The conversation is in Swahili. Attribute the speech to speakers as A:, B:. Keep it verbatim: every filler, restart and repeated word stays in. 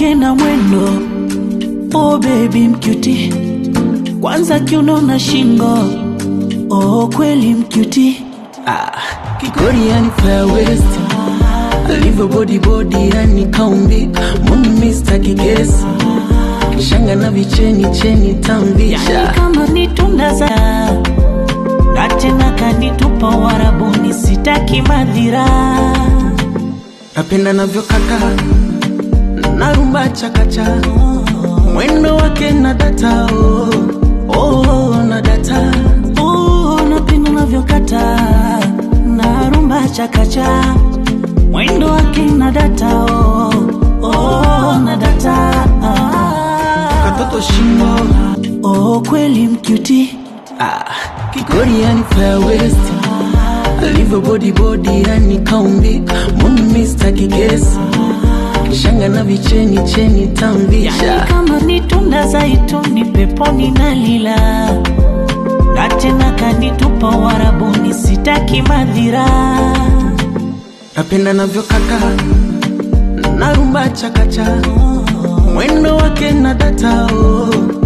A: wake na mwendo, oh baby mcuti, kwanza kiuno na shingo, oh kweli mcuti. Ah, Kikorean fair west, live body body yani kaumbi, mumi mister kigesi, kishanga na vicheni cheni tambisha, yani kama nitunda za na tena kanitupa warabuni, sitaki madhira. Napenda navyo kaka na rumba chakacha, mwendo wake na data, oh, oh na data, oh napenda navyo kata na rumba chakacha, mwendo wake na data, oh, oh na data. Katoto shingo, oh kweli mcuti. Ah, Kikorean fair west, live body body yani kaumbi, mumi mister kigesi, kishanga na vicheni cheni tambisha, yani kama nitunda zaituni peponi na lila, na tena kanitupa warabuni, sitaki madhira. Napenda navyo kaka na rumba chakacha, mwendo wake na data, oh